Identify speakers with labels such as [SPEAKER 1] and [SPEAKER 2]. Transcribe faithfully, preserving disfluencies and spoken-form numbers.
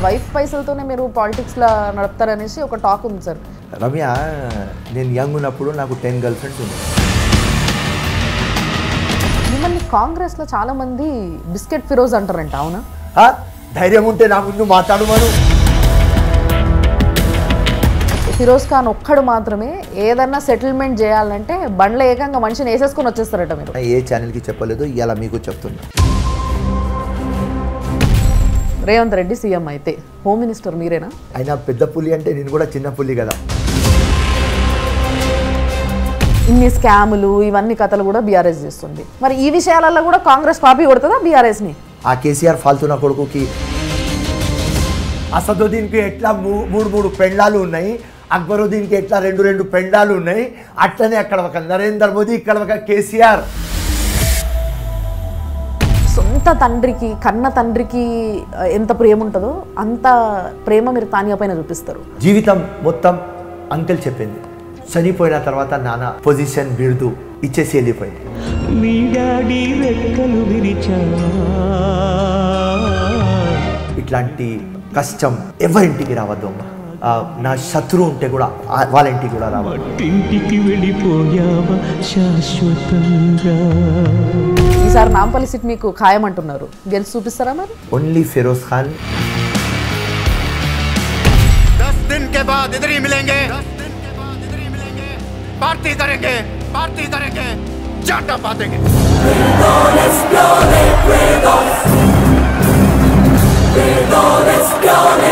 [SPEAKER 1] Wife పైసలతోనే మీరు పాలిటిక్స్లో నడుపుతారనేసి ఒక టాక్ ఉంది సార్.
[SPEAKER 2] రమ్య, నేను యంగ్ ఉన్నప్పుడు నాకు టెన్ గర్ల్ ఫ్రెండ్స్ ఉన్నాయి.
[SPEAKER 1] మిమ్మల్ని కాంగ్రెస్లో చాలా మంది బిస్కెట్ ఫిరోజ్ అంటారంట, అవునా?
[SPEAKER 2] ధైర్యం ఉంటే నా ముందు మాట్లాడమను.
[SPEAKER 1] ఫిరోజ్ ఖాన్ ఒక్కడు మాత్రమే ఏదన్నా సెటిల్మెంట్ చేయాలంటే బండ్ల ఏకంగా మనిషిని వేసేసుకొని వచ్చేస్తారట. మీరు
[SPEAKER 2] ఏ ఛానల్కి చెప్పలేదు, ఇలా మీకు చెప్తున్నా.
[SPEAKER 1] రేవంత్ రెడ్డి సీఎం అయితే హోమ్ మినిస్టర్ మీరేనా?
[SPEAKER 2] అయినా పెద్ద పులి అంటే నేను కూడా చిన్న పులి కదా.
[SPEAKER 1] ఇన్ని స్కాములు ఇవన్నీ కథలు కూడా బీఆర్ఎస్ చేస్తుంది. మరి ఈ విషయాలలో కూడా కాంగ్రెస్ కాపీ కొడుతుందా బీఆర్ఎస్ని?
[SPEAKER 2] ఆ కేసీఆర్ ఫాల్తున్న కొడుకుకి అసదుద్దీన్కి ఎట్లా మూడు మూడు పెండాలు ఉన్నాయి, అక్బరుద్దీన్కి ఎట్లా రెండు రెండు పెండాలు ఉన్నాయి, అట్లనే అక్కడ ఒక నరేంద్ర మోదీ, ఇక్కడ ఒక కేసీఆర్.
[SPEAKER 1] సొంత తండ్రికి కన్న తండ్రికి ఎంత ప్రేమ ఉంటుందో అంత ప్రేమ మీరు తానియా పైన చూపిస్తారు.
[SPEAKER 2] జీవితం మొత్తం అంకెల్ చెప్పింది. చనిపోయిన తర్వాత నాన్న పొజిషన్ బిరుదు ఇచ్చేసి వెళ్ళిపోయింది. ఇట్లాంటి కష్టం ఎవరింటికి రావద్దు అమ్మా. నా శత్రువు ఉంటే కూడా వాళ్ళ ఇంటికి కూడా రావద్దు. ఇంటికి వెళ్ళిపోయావా శాశ్వతంగా.
[SPEAKER 1] ఈసారి నాంపల్లి సీట్ మీకు ఖాయం అంటున్నారు, గెలిచి చూపిస్తారా మరి?
[SPEAKER 2] ఓన్లీ ఫిరోజ్ ఖాన్.
[SPEAKER 3] दस दिन के बाद इधर ही मिलेंगे, पार्टी करेंगे, पार्टी करेंगे, चाटा पातेंगे. We're gonna explode it, we're gonna, we're gonna explode it.